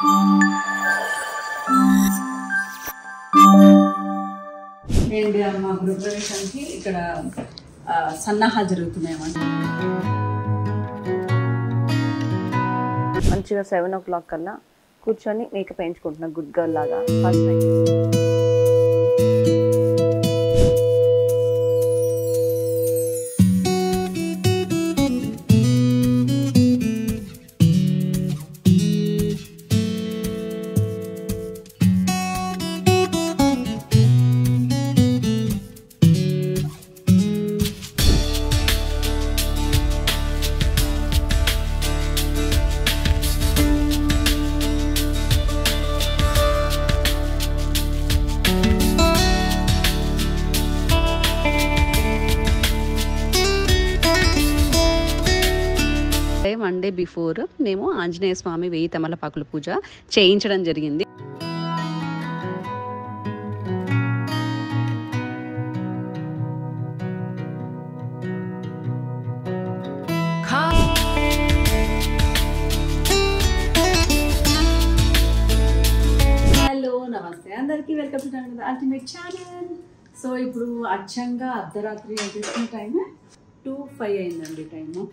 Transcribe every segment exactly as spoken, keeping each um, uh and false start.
And మా గృహప్రవేశానికి ఇక్కడ సన్నాహాలు జరుగుతున్నాయి అన్నమాట. మంచిగా సెవెన్ ఓ క్లాక్ కల్లా కూర్చొని మేకప్ వేయించుకుంటున్నా గుడ్ గర్ల్ లాగా. First time one day before మేము ఆంజనేయ స్వామి వెయ్యి తమలపాకుల పూజ చేయించడం జరిగింది. హలో నమస్తే అందరికీ, welcome to Ultimate channel. So ఇప్పుడు అచ్చంగా అర్ధరాత్రి చేసిన టైం టూ ఫైవ్ అయిందండి టైము.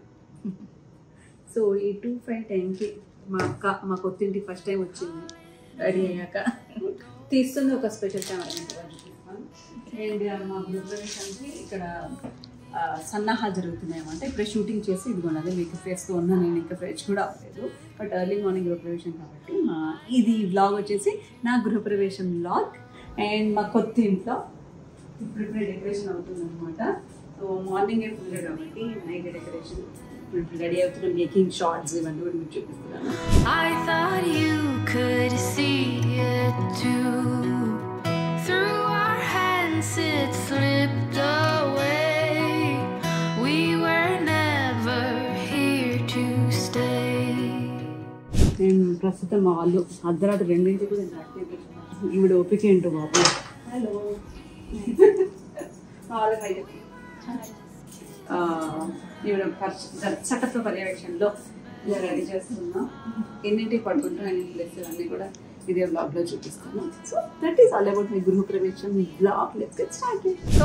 సో ఈ టూ ఫైవ్ టైంకి మా అక్క మా కొత్తింటి ఫస్ట్ టైం వచ్చింది. రెడీ అయ్యాక తీస్తుంది ఒక స్పెషల్ కెమెరా చూపిస్తాను. అండ్ మా గృహప్రవేశానికి ఇక్కడ సన్నాహాలు జరుగుతున్నాయి అన్నమాట. ఇప్పుడే షూటింగ్ చేసి ఇదిగోండి అదే మేకప్ వేస్తూ ఉన్నా. నేను ఇంకా ఫ్రెష్ కూడా అవ్వలేదు, బట్ ఎర్లీ మార్నింగ్ గృహప్రవేశం కాబట్టి మా ఇది వ్లాగ్ వచ్చేసి నా గృహప్రవేశం వ్లాగ్. అండ్ మా కొత్త ఇంట్లో ఇప్పుడు ఇప్పుడే డెకరేషన్ అవుతుంది అనమాట. సో మార్నింగే పూజ కాబట్టి నైట్ డెకరేషన్ రెడీ అవుతున్న మేకింగ్ షార్ట్స్ ఇవన్నీ కూడా మీకు చూపిస్తున్నాను. I thought you could see it too. Through our hands it slipped away. We were never here to stay. నేను ప్రస్తుతం మా వాళ్ళు అర్ధరాత్రి రెండింటికి కూడా నేను ఈవిడ ఓపిక ఏంటో బాబు. హలో ఈవిడ చట్టత్వ పర్యవేక్షణలో ఇలా రెడీ చేస్తున్నాం. ఎన్నింటికి పడుకుంటాం ఎన్నింటి లెస్ అన్నీ కూడా ఇదే బ్లాగ్ లో చూపిస్తాను. So that is all about my గృహప్రవేశం blog. Let's get started. So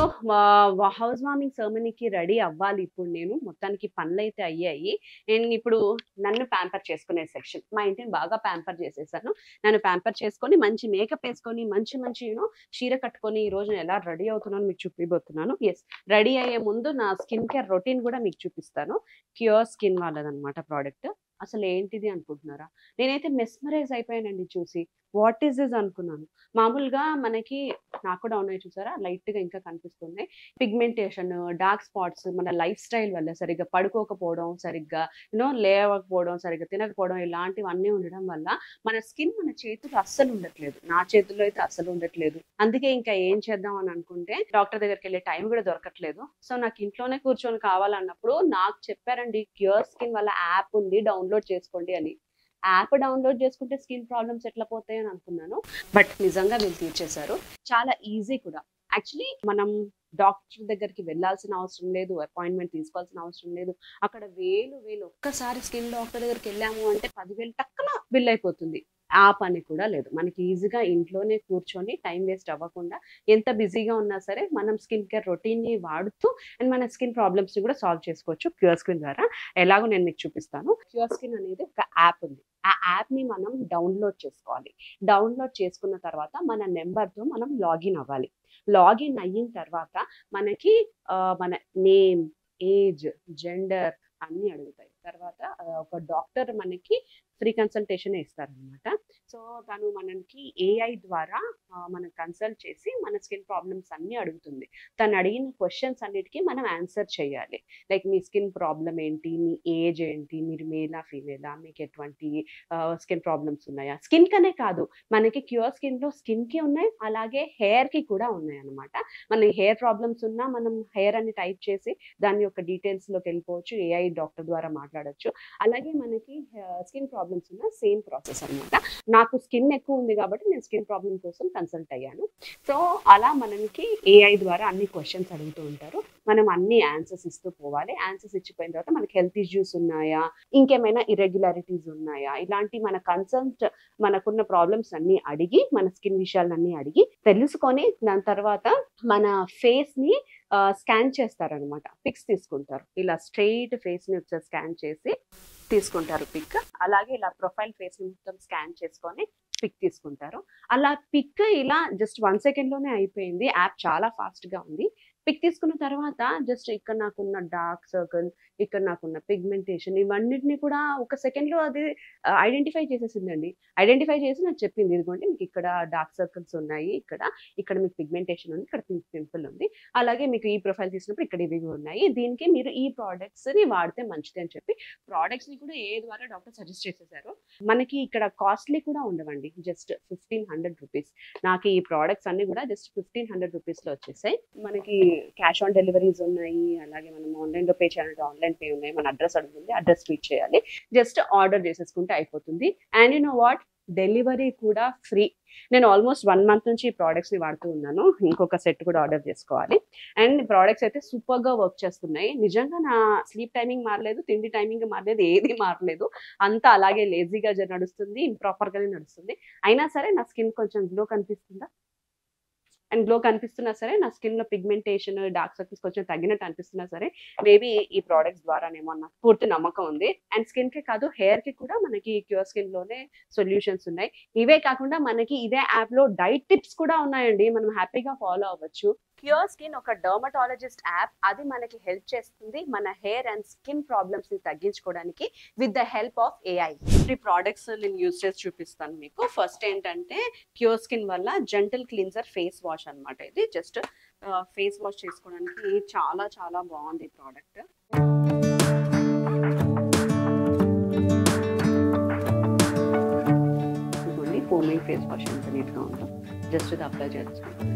house warming సెరమనీకి రెడీ అవ్వాలి. ఇప్పుడు నేను మొత్తానికి పనులు అయితే అయ్యాయి. నేను ఇప్పుడు నన్ను ప్యాంపర్ చేసుకునే సెక్షన్. మా ఇంటిని బాగా ప్యాంపర్ చేసేసాను. నన్ను ప్యాంపర్ చేసుకొని మంచి మేకప్ వేసుకొని మంచి మంచి యూనో చీర కట్టుకొని ఈ రోజు ఎలా రెడీ అవుతున్నాను మీకు చూపిపోతున్నాను. ఎస్, రెడీ అయ్యే ముందు నా స్కిన్ కేర్ రొటీన్ కూడా మీకు చూపిస్తాను. క్యూర్ స్కిన్ వాళ్ళదనమాట ప్రోడక్ట్. అసలు ఏంటిది అనుకుంటున్నారా? నేనైతే మెస్మరైజ్ అయిపోయానండి చూసి. వాట్ ఈస్ దిస్ అనుకున్నాను. మామూలుగా మనకి నాకు కూడా ఉన్నాయి చూసారా, లైట్ గా ఇంకా కనిపిస్తుంది. పిగ్మెంటేషన్, డార్క్ స్పాట్స్ మన లైఫ్ స్టైల్ వల్ల సరిగ్గా పడుకోకపోవడం, సరిగ్గా యూనో లేవకపోవడం, సరిగ్గా తినకపోవడం, ఇలాంటివన్నీ ఉండడం వల్ల మన స్కిన్ మన చేతులు అస్సలు ఉండట్లేదు. నా చేతుల్లో అయితే అస్సలు ఉండట్లేదు. అందుకే ఇంకా ఏం చేద్దాం అని అనుకుంటే డాక్టర్ దగ్గరికి వెళ్ళే టైం కూడా దొరకట్లేదు. సో నాకు ఇంట్లోనే కూర్చొని కావాలన్నప్పుడు నాకు చెప్పారండి, క్యూర్ స్కిన్ వల్ల యాప్ ఉంది, డౌన్లోడ్ చేసుకోండి అని. యాప్ డౌన్లోడ్ చేసుకుంటే స్కిన్ ప్రాబ్లమ్స్ ఎట్లా పోతాయి అని అనుకున్నాను. బట్ నిజంగా వీళ్ళు తీర్చేశారు. చాలా ఈజీ కూడా. యాక్చువల్లీ మనం డాక్టర్ దగ్గరికి వెళ్ళాల్సిన అవసరం లేదు, అపాయింట్మెంట్ తీసుకోవాల్సిన అవసరం లేదు. అక్కడ వేలు వేలు ఒక్కసారి స్కిన్ డాక్టర్ దగ్గరికి వెళ్ళాము అంటే పదివేలు టక్కన బిల్ అయిపోతుంది. ఆ పని కూడా లేదు. మనకి ఈజీగా ఇంట్లోనే కూర్చొని టైం వేస్ట్ అవ్వకుండా ఎంత బిజీగా ఉన్నా సరే మనం స్కిన్ కేర్ రొటీన్ని వాడుతూ అండ్ మన స్కిన్ ప్రాబ్లమ్స్ని కూడా సాల్వ్ చేసుకోవచ్చు క్యూర్ స్కిన్ ద్వారా. ఎలాగో నేను మీకు చూపిస్తాను. క్యూర్ స్కిన్ అనేది ఒక యాప్ ఉంది. ఆ యాప్ని మనం డౌన్లోడ్ చేసుకోవాలి. డౌన్లోడ్ చేసుకున్న తర్వాత మన నెంబర్తో మనం లాగిన్ అవ్వాలి. లాగిన్ అయిన తర్వాత మనకి మన నేమ్, ఏజ్, జెండర్ అన్నీ అడుగుతాయి. తర్వాత ఒక డాక్టర్ మనకి ఫ్రీ కన్సల్టేషన్ ఇస్తారనమాట. సో తను మనకి ఏఐ ద్వారా మనం కన్సల్ట్ చేసి మన స్కిన్ ప్రాబ్లమ్స్ అన్నీ అడుగుతుంది. తను అడిగిన క్వశ్చన్స్ అన్నిటికీ మనం ఆన్సర్ చేయాలి. లైక్ మీ స్కిన్ ప్రాబ్లం ఏంటి, మీ ఏజ్ ఏంటి, మీరు మేలా ఫీమేలా, మీకు ఎటువంటి స్కిన్ ప్రాబ్లమ్స్ ఉన్నాయా. స్కిన్ కనే కాదు, మనకి క్యూర్ స్కిన్లో స్కిన్కి ఉన్నాయి, అలాగే హెయిర్కి కూడా ఉన్నాయి అనమాట. మన హెయిర్ ప్రాబ్లమ్స్ ఉన్నా మనం హెయిర్ అని టైప్ చేసి దాని యొక్క డీటెయిల్స్లోకి వెళ్ళిపోవచ్చు. ఏఐ డాక్టర్ ద్వారా మాట్లాడచ్చు. అలాగే మనకి స్కిన్ ప్రాబ్లమ్స్ ఉన్న సేమ్ ప్రాసెస్ అనమాట. నాకు స్కిన్ ఎక్కువ ఉంది కాబట్టి నేను స్కిన్ ప్రాబ్లం కోసం కన్సల్ట్ అయ్యాను. సో అలా మనకి ఏఐ ద్వారా అన్ని క్వశ్చన్స్ అడుగుతూ ఉంటారు, మనం అన్ని ఆన్సర్స్ ఇస్తూ పోవాలి. ఆన్సర్స్ ఇచ్చిపోయిన తర్వాత మనకి హెల్త్ ఇష్యూస్ ఉన్నాయా, ఇంకేమైనా ఇర్రెగ్యులారిటీస్ ఉన్నాయా, ఇలాంటి మన కన్సల్ట్ మనకున్న ప్రాబ్లమ్స్ అన్ని అడిగి మన స్కిన్ విషయాలన్నీ అడిగి తెలుసుకొని దాని తర్వాత మన ఫేస్ ని స్కాన్ చేస్తారనమాట. పిక్స్ తీసుకుంటారు, ఇలా స్ట్రెయిట్ ఫేస్ ని ఒకసారి స్కాన్ చేసి తీసుకుంటారు పిక్. అలాగే ఇలా ప్రొఫైల్ ఫేస్ ని మొత్తం స్కాన్ చేసుకొని పిక్ తీసుకుంటారు. అలా పిక్ ఇలా జస్ట్ వన్ సెకండ్ లోనే అయిపోయింది. యాప్ చాలా ఫాస్ట్ గా ఉంది. పిక్ తీసుకున్న తర్వాత జస్ట్ ఇక్కడ నాకున్న డార్క్ సర్కిల్, ఇక్కడ నాకున్న పిగ్మెంటేషన్, ఇవన్నిటిని కూడా ఒక సెకండ్ లో అది ఐడెంటిఫై చేసేసిందండి. ఐడెంటిఫై చేసి నాకు చెప్పింది, ఇదిగోండి మీకు ఇక్కడ డార్క్ సర్కిల్స్ ఉన్నాయి, ఇక్కడ ఇక్కడ మీకు పిగ్మెంటేషన్ ఉంది, ఇక్కడ పింపుల్ ఉంది, అలాగే మీకు ఈ ప్రొఫైల్ తీసినప్పుడు ఇక్కడ ఇవి ఉన్నాయి, దీనికి మీరు ఈ ప్రోడక్ట్స్ ని వాడితే మంచిది అని చెప్పి ప్రోడక్ట్స్ ని కూడా ఏ ద్వారా డాక్టర్ సజెస్ట్ చేసేసారు. మనకి ఇక్కడ కాస్ట్లీ కూడా ఉండవండి, జస్ట్ ఫిఫ్టీన్ హండ్రెడ్ రూపీస్. నాకు ఈ ప్రోడక్ట్స్ అన్ని కూడా జస్ట్ ఫిఫ్టీన్ హండ్రెడ్ రూపీస్ లో వచ్చేసాయి. మనకి క్యాష్ ఆన్ డెలివరీస్ ఉన్నాయి, అలాగే మనం ఆన్లైన్ లో పే చేయాలంటే ఆన్లైన్ పే ఉన్నాయి, మన అడ్రస్ అడుగుతుంది, అడ్రస్ ఫీడ్ చేయాలి, జస్ట్ ఆర్డర్ చేసేసుకుంటే అయిపోతుంది. And you know what, delivery కూడా ఫ్రీ. నేను ఆల్మోస్ట్ వన్ మంత్ నుంచి ఈ ప్రోడక్ట్స్ ని వాడుతూ ఉన్నాను, ఇంకొక సెట్ కూడా ఆర్డర్ చేసుకోవాలి. అండ్ ప్రోడక్ట్స్ అయితే సూపర్ గా వర్క్ చేస్తున్నాయి. నిజంగా నా స్లీప్ టైమింగ్ మారలేదు, తిండి టైమింగ్ మారలేదు, ఏది మారలేదు, అంతా అలాగే లేజీగా నడుస్తుంది, ఇంప్రాపర్ గానే నడుస్తుంది. అయినా సరే నా స్కిన్ కొంచెం గ్లో కనిపిస్తుందా, అండ్ గ్లో కనిపిస్తున్నా సరే, నా స్కిన్ లో పిగ్మెంటేషన్, డార్క్ సర్కిల్స్ కొంచెం తగ్గినట్టు అనిపిస్తున్నా సరే, మేబీ ఈ ప్రోడక్ట్స్ ద్వారానేమో నాకు పూర్తి నమ్మకం ఉంది. అండ్ స్కిన్ కి కాదు, హెయిర్ కి కూడా మనకి క్యూర్ స్కిన్ లోనే సొల్యూషన్స్ ఉన్నాయి. ఇవే కాకుండా మనకి ఇదే యాప్ లో డైట్ టిప్స్ కూడా ఉన్నాయండి, మనం హ్యాపీగా ఫాలో అవ్వచ్చు. క్యూర్ స్కిన్ ఒక డర్మటాలజిస్ట్ యాప్, అది మనకి హెల్ప్ చేస్తుంది మన హెయిర్ అండ్ స్కిన్ ప్రాబ్లమ్స్ ని తగ్గించుకోవడానికి with the help of AI. Three products నేను యూజ్ చేసి చూపిస్తాను మీకు. ఫస్ట్ ఏంటంటే క్యూర్ స్కిన్ వల్ల జెంటల్ క్లీన్జర్ ఫేస్ వాష్ అన్నమాట. ఇది జస్ట్ ఫేస్ వాష్ చేసుకోవడానికి చాలా చాలా బాగుంది ఈ ప్రోడక్ట్. ఇదిగోండి ఫోమింగ్ ఫేస్ వాష్ ఎంత నీట్ గా ఉందో, జస్ట్ ఇది అప్లై చేసుకోండి.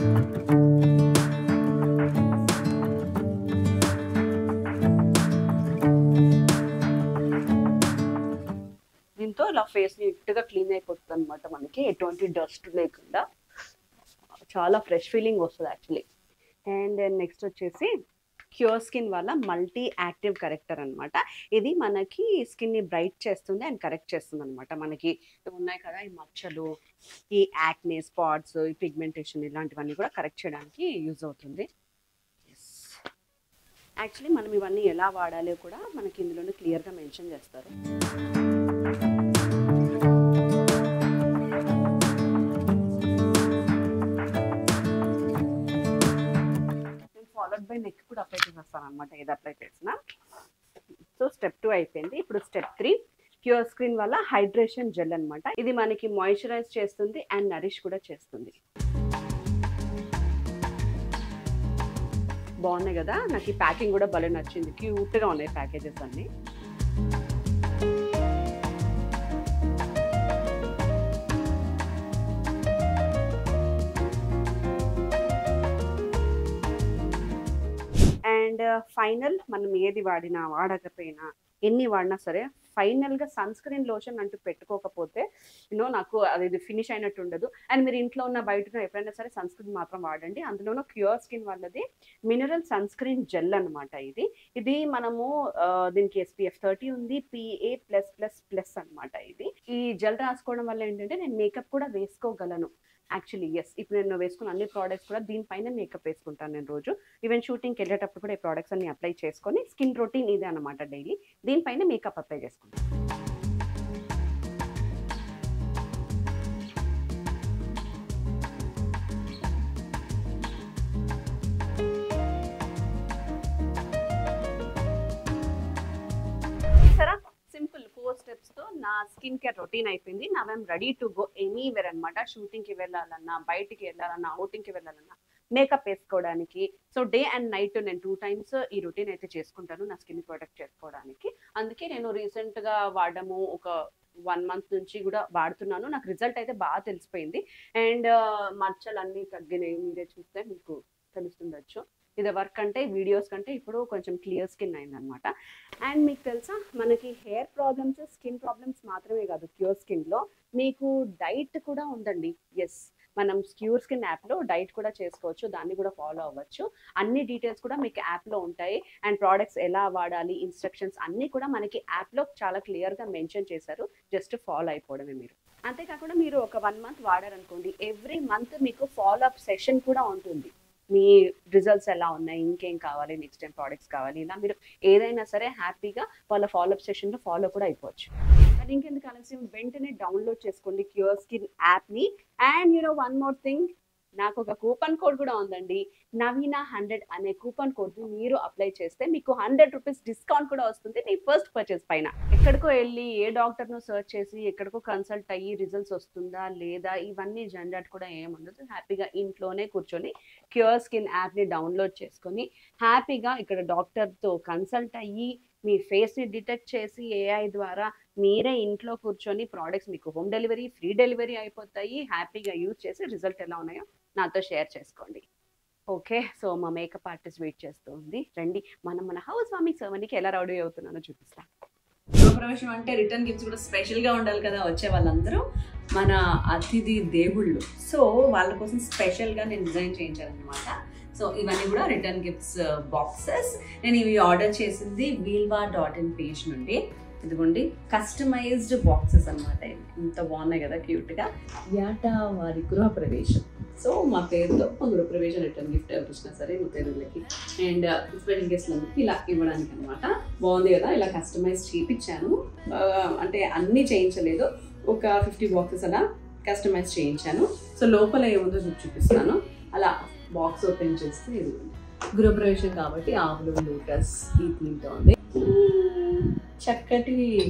దీంతో ఇలా ఫేస్ నీట్ గా క్లీన్ అయిపోతుంది అనమాట, మనకి ఎటువంటి డస్ట్ లేకుండా చాలా ఫ్రెష్ ఫీలింగ్ వస్తుంది యాక్చువల్లీ. అండ్ నెక్స్ట్ వచ్చేసి క్యూర్ స్కిన్ వల్ల మల్టీ యాక్టివ్ కరెక్టర్ అనమాట. ఇది మనకి స్కిన్ ని బ్రైట్ చేస్తుంది అండ్ కరెక్ట్ చేస్తుంది అనమాట. మనకి ఉన్నాయి కదా ఈ మచ్చలు, ఈ యాక్నే స్పాట్స్, ఈ పిగ్మెంటేషన్, ఇలాంటివన్నీ కూడా కరెక్ట్ చేయడానికి యూజ్ అవుతుంది. యాక్చువల్లీ మనం ఇవన్నీ ఎలా వాడాలో కూడా మనకి ఇందులోనే క్లియర్గా మెన్షన్ చేస్తారు. ఫాలోడ్ బై నెక్ కూడా అప్లై చేసేస్తాను అనమాట, ఏది అప్లై చేసినా. సో స్టెప్ టూ అయిపోయింది. ఇప్పుడు స్టెప్ త్రీ క్యూర్ స్కిన్ వల్ల హైడ్రేషన్ జెల్ అనమాట. ఇది మనకి మాయిశ్చరైజ్ చేస్తుంది అండ్ నరిష్ కూడా చేస్తుంది. బాగున్నాయి కదా, నాకు ఈ ప్యాకింగ్ కూడా భలే నచ్చింది, క్యూట్గా ఉన్నాయి ప్యాకేజెస్ అన్ని. అండ్ ఫైనల్, మనం ఏది వాడినా వాడకపోయినా ఎన్ని వాడినా సరే ఫైనల్గా సన్ స్క్రీన్ లోషన్ అంటూ పెట్టుకోకపోతే యూనో నాకు అది ఫినిష్ అయినట్టు ఉండదు. అండ్ మీరు ఇంట్లో ఉన్న బయట ఎప్పుడైనా సరే సన్ స్క్రీన్ మాత్రం వాడండి. అందులోనూ క్యూర్ స్కిన్ వాళ్ళది మినరల్ సన్ స్క్రీన్ జెల్ అనమాట. ఇది ఇది మనము దీనికి ఎస్పీఎఫ్ థర్టీ ఉంది, పిఏ ప్లస్ ప్లస్ ప్లస్ అనమాట. ఇది ఈ జెల్ రాసుకోవడం వల్ల ఏంటంటే నేను మేకప్ కూడా వేసుకోగలను యాక్చువల్లీ. ఎస్, ఇప్పుడు నేను వేసుకున్న అన్ని ప్రోడక్ట్స్ కూడా దీనిపైన మేకప్ వేసుకుంటాను నేను రోజు. ఈవెన్ షూటింగ్కి వెళ్ళేటప్పుడు కూడా ఈ ప్రోడక్ట్స్ అన్ని అప్లై చేసుకొని స్కిన్ రొటీన్ ఇదే అనమాట డైలీ. దీనిపైన మేకప్ అప్లై చేసుకుంటాను. సింపుల్ ఫోర్ స్టెప్స్ తో నా స్కిన్ కేర్ రొటీన్ అయిపోయింది. నా I'm ready to go anywhere అనమాట. షూటింగ్ కి వెళ్ళాలన్నా, బయటికి వెళ్ళాలన్నా, అవుటింగ్ కి వెళ్ళాలన్నా, మేకప్ వేసుకోవడానికి. సో డే అండ్ నైట్ నేను టూ టైమ్స్ ఈ రొటీన్ అయితే చేసుకుంటాను నా స్కిన్ ప్రొటెక్ట్ చేసుకోవడానికి. అందుకే నేను రీసెంట్ గా వాడము ఒక వన్ మంత్ నుంచి కూడా వాడుతున్నాను. నాకు రిజల్ట్ అయితే బాగా తెలిసిపోయింది. అండ్ మచ్చలు అన్నీ తగ్గినాయి, మీరే చూస్తే మీకు తెలుస్తుండొచ్చు. ఇది వర్క్ అంటే వీడియోస్ కంటే ఇప్పుడు కొంచెం క్లియర్ స్కిన్ అయిందనమాట. అండ్ మీకు తెలుసా మనకి హెయిర్ ప్రాబ్లమ్స్ స్కిన్ ప్రాబ్లమ్స్ మాత్రమే కాదు, క్యూర్ స్కిన్లో మీకు డైట్ కూడా ఉందండి. ఎస్, మనం క్యూర్ స్కిన్ యాప్లో డైట్ కూడా చేసుకోవచ్చు, దాన్ని కూడా ఫాలో అవ్వచ్చు. అన్ని డీటెయిల్స్ కూడా మీకు యాప్లో ఉంటాయి. అండ్ ప్రోడక్ట్స్ ఎలా వాడాలి, ఇన్స్ట్రక్షన్స్ అన్నీ కూడా మనకి యాప్లో చాలా క్లియర్గా మెన్షన్ చేశారు. జస్ట్ ఫాలో అయిపోవడమే మీరు. అంతేకాకుండా మీరు ఒక వన్ మంత్ వాడారనుకోండి, ఎవ్రీ మంత్ మీకు ఫాలో అప్ సెషన్ కూడా ఉంటుంది. మీ రిజల్ట్స్ ఎలా ఉన్నాయి, ఇంకేం కావాలి, నెక్స్ట్ టైం ప్రోడక్ట్స్ కావాలి, ఇలా మీరు ఏదైనా సరే హ్యాపీగా వాళ్ళ ఫాలో అప్ సెషన్లో ఫాలో కూడా అయిపోవచ్చు. అండ్ ఇంకెందుకు ఆలస్యం, వెంటనే డౌన్లోడ్ చేసుకోండి క్యూర్ స్కిన్ యాప్ని. And you know one more thing, నాకు ఒక కూపన్ కోడ్ కూడా ఉందండి, నవీనా హండ్రెడ్ అనే కూపన్ కోడ్ మీరు అప్లై చేస్తే మీకు హండ్రెడ్ రూపీస్ డిస్కౌంట్ కూడా వస్తుంది మీ ఫస్ట్ పర్చేస్ పైన. ఎక్కడికో వెళ్ళి ఏ డాక్టర్ను సర్చ్ చేసి ఎక్కడికో కన్సల్ట్ అయ్యి రిజల్ట్స్ వస్తుందా లేదా ఇవన్నీ జంజాట్ కూడా ఏముండదు. హ్యాపీగా ఇంట్లోనే కూర్చొని క్యూర్ స్కిన్ యాప్ని డౌన్లోడ్ చేసుకొని హ్యాపీగా ఇక్కడ డాక్టర్తో కన్సల్ట్ అయ్యి మీ ఫేస్ని డిటెక్ట్ చేసి ఏఐ ద్వారా మీరే ఇంట్లో కూర్చొని ప్రోడక్ట్స్ మీకు హోమ్ డెలివరీ, ఫ్రీ డెలివరీ అయిపోతాయి. హ్యాపీగా యూజ్ చేసి రిజల్ట్ ఎలా ఉన్నాయో నాతో షేర్ చేసుకోండి. ఓకే, సో మా మేకప్ ఆర్టిస్ట్ వెయిట్ చేస్తూ ఉంది. రండి మనం మన హౌస్ వార్మింగ్ సెరమనీకి ఎలా రెడీ అవుతున్నానో చూపిస్తాను. గృహప్రవేశం అంటే రిటర్న్ గిఫ్ట్స్ కూడా స్పెషల్గా ఉండాలి కదా, వచ్చే వాళ్ళందరూ మన అతిథి దేవుళ్ళు. సో వాళ్ళ కోసం స్పెషల్గా నేను డిజైన్ చేయించాను అనమాట. సో ఇవన్నీ కూడా రిటర్న్ గిఫ్ట్స్ బాక్సెస్. నేను ఇవి ఆర్డర్ చేసింది వీల్వా డాట్ ఇన్ పేజ్ నుండి. ఇదిగోండి కస్టమైజ్డ్ బాక్సెస్ అనమాట. ఇంత బాగున్నాయి కదా క్యూట్గా. యాటా వారి గృహప్రవేశం, సో మా పేరుతో గృహప్రవేశం రిటర్న్ గిఫ్ట్ ఎవరు వచ్చినా సరే మా పేరులకి అండ్ స్పెషల్ గెస్ట్లందరికీ ఇలా ఇవ్వడానికి అనమాట. బాగుంది కదా, ఇలా కస్టమైజ్ చేయించాను. అంటే అన్నీ చేయించలేదు, ఒక ఫిఫ్టీ బాక్సెస్ అలా కస్టమైజ్ చేయించాను. సో లోపల ఏముందో చూపిస్తాను. అలా బాక్స్ ఓపెన్ చేస్తే ఇది గృహప్రవేశం కాబట్టి ఆవులు లోటస్ ఈ థీమ్తో ఉంది. చక్కటి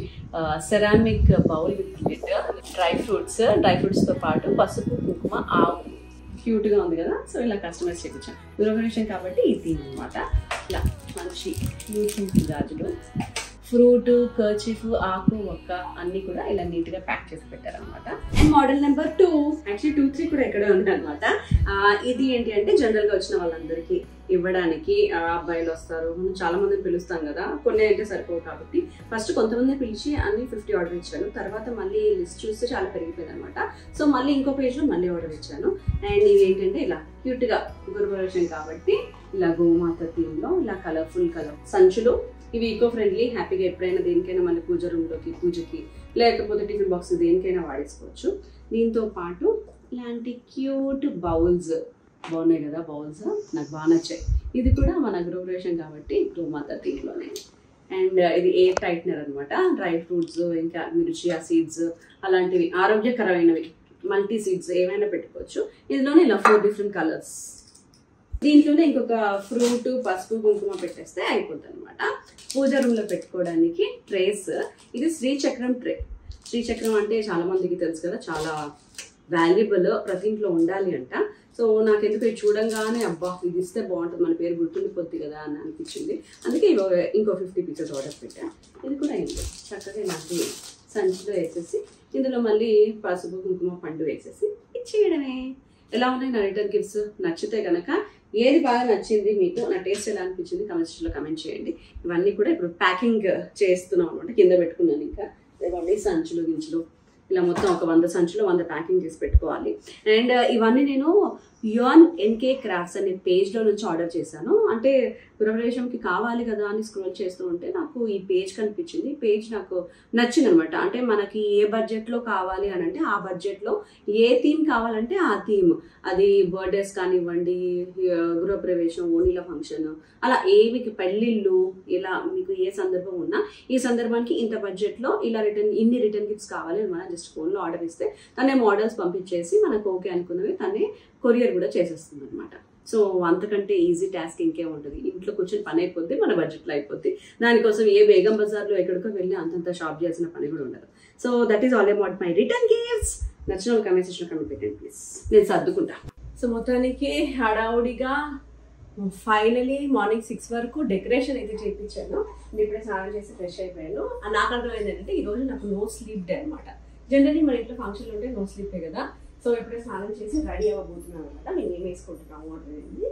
ceramic bowl with lid, dry fruits dry ఫ్రూట్స్తో పాటు పసుపు కుంకుమ ఆవు, క్యూట్గా ఉంది కదా. సో ఇలా కస్టమైజ్ చేయించాను. గృహప్రవేశం కాబట్టి ఈ థీమ్ అనమాట. ఇలా మంచి క్యూట్ గాజులు, ఫ్రూట్, కర్చీఫ్, ఆకు, ఒక్క అన్ని కూడా ఇలా నీట్ గా ప్యాక్ చేసి పెట్టారనమాట. And model number two, actually two three కూడా ఇక్కడే ఉంది అనమాట. ఇది ఏంటి అంటే జనరల్ గా వచ్చిన వాళ్ళందరికీ ఇవ్వడానికి. అబ్బాయిలు వస్తారు, మనం చాలా మందిని పిలుస్తాం కదా, కొన్ని అంటే సరిపోవు కాబట్టి ఫస్ట్ కొంతమంది పిలిచి అన్ని ఫిఫ్టీ ఆర్డర్ ఇచ్చాను. తర్వాత మళ్ళీ లిస్ట్ చూస్తే చాలా పెరిగిపోయింది అనమాట. సో మళ్ళీ ఇంకో పేజ్ లో మళ్ళీ ఆర్డర్ ఇచ్చాను. అండ్ ఇవి ఏంటంటే ఇలా క్యూట్ గా గృహప్రవేశం కాబట్టి ఇలా గోమాత థీమ్ లో ఇలా కలర్ఫుల్ కలర్ సంచులు. ఇవి ఈకో ఫ్రెండ్లీ, హ్యాపీగా ఎప్పుడైనా దేనికైనా మళ్ళీ పూజ రూమ్లోకి, పూజకి, లేకపోతే టిఫిన్ బాక్స్ దేనికైనా వాడేసుకోవచ్చు. దీంతో పాటు ఇలాంటి క్యూట్ బౌల్స్ బాగున్నాయి కదా, బౌల్స్ నాకు బాగా నచ్చాయి. ఇది కూడా మన గృహప్రవేశం కాబట్టి గోమాత థీమ్లోనే. అండ్ ఇది ఎయిర్ టైట్నర్ అనమాట. డ్రై ఫ్రూట్స్, ఇంకా మిర్చియా సీడ్స్ అలాంటివి ఆరోగ్యకరమైనవి, మల్టీ సీడ్స్ ఏమైనా పెట్టుకోవచ్చు. ఇందులోనే ఇలా ఫోర్ డిఫరెంట్ కలర్స్. దీంట్లోనే ఇంకొక ఫ్రూట్, పసుపు, కుంకుమ పెట్టేస్తే అయిపోతుంది అనమాట. పూజ రూమ్లో పెట్టుకోవడానికి ట్రేస్. ఇది శ్రీచక్రం ట్రే. శ్రీచక్రం అంటే చాలా మందికి తెలుసు కదా, చాలా వాల్యుబుల్, ప్రతి ఇంట్లో ఉండాలి అంట. సో నాకు ఎందుకు ఇది చూడంగానే అబ్బా ఇది ఇస్తే బాగుంటుంది, మన పేరు గుర్తుండిపోద్ది కదా అని అనిపించింది. అందుకే ఇంకో ఫిఫ్టీ పీసెస్ ఆర్డర్ పెట్టాను. ఇది కూడా ఏంటి చక్కగా ఇలాంటి సంచిలో వేసేసి ఇందులో మళ్ళీ పసుపు, కుంకుమ, పండు వేసేసి ఇచ్చేయడమే. ఎలా ఉన్నాయి నా రిటర్న్ గిఫ్ట్స్? నచ్చితే కనుక ఏది బాగా నచ్చింది మీకు, నా టేస్ట్ ఎలా అనిపించింది కమెంట్ సెక్షన్లో కమెంట్ చేయండి. ఇవన్నీ కూడా ఇప్పుడు ప్యాకింగ్ చేస్తున్నాం అనమాట. కింద పెట్టుకున్నాను ఇంకా ఇవన్నీ సంచులు గించులు ఇలా మొత్తం ఒక వంద సంచులు వంద ప్యాకింగ్ చేసి పెట్టుకోవాలి. అండ్ ఇవన్నీ నేను యువన్ ఎన్కే క్రాఫ్ట్స్ అనే పేజ్లో నుంచి ఆర్డర్ చేశాను. అంటే గృహప్రవేశంకి కావాలి కదా అని స్క్రోల్ చేస్తూ ఉంటే నాకు ఈ పేజ్ కనిపించింది. ఈ పేజ్ నాకు నచ్చింది అనమాట. అంటే మనకి ఏ బడ్జెట్లో కావాలి అని అంటే ఆ బడ్జెట్లో ఏ థీమ్ కావాలంటే ఆ థీమ్, అది బర్త్డేస్ కానివ్వండి, గృహప్రవేశం, ఓణీల ఫంక్షన్, అలా ఏవి పెళ్ళిళ్ళు, ఇలా మీకు ఏ సందర్భం ఉన్నా ఈ సందర్భానికి ఇంత బడ్జెట్లో ఇలా రిటర్న్ ఇన్ని రిటర్న్ గిఫ్ట్స్ కావాలి అని మనం జస్ట్ ఫోన్లో ఆర్డర్ ఇస్తే తనే మోడల్స్ పంపించేసి మనకు ఓకే అనుకున్నవి తనే కొరియర్ కూడా చేసేస్తుంది అనమాట. సో అంతకంటే ఈజీ టాస్క్ ఇంకేం ఉంటుంది. ఇంట్లో కూర్చొని పని అయిపోద్ది, మన బడ్జెట్లో అయిపోద్ది. దానికోసం ఏ బేగం బజార్లో ఎక్కడికో వెళ్ళి అంతంత షాప్ చేయాల్సిన పని కూడా ఉండదు. So that is all about my return gifts. నచ్చిన కమెంట్ సెక్షన్లో కమెంట్ పెట్టండి ప్లీజ్, నేను సర్దుకుంటా. సో మొత్తానికి హడావుడిగా ఫైనలీ మార్నింగ్ సిక్స్ వరకు డెకరేషన్ అయితే చేయించాను. నేను ఇప్పుడే స్నానం చేసి ఫ్రెష్ అయిపోయాను. నాకు అర్థమైంది ఏంటంటే ఈరోజు నాకు నో స్లీప్ డే అనమాట. జనరలీ మన ఇంట్లో ఫంక్షన్లు ఉంటే నో స్లీపే కదా. సో ఇప్పుడే స్నానం చేసి రెడీ అవ్వబోతున్నాను అనమాట. నేను ఏం వేసుకుంటున్నాము అనేది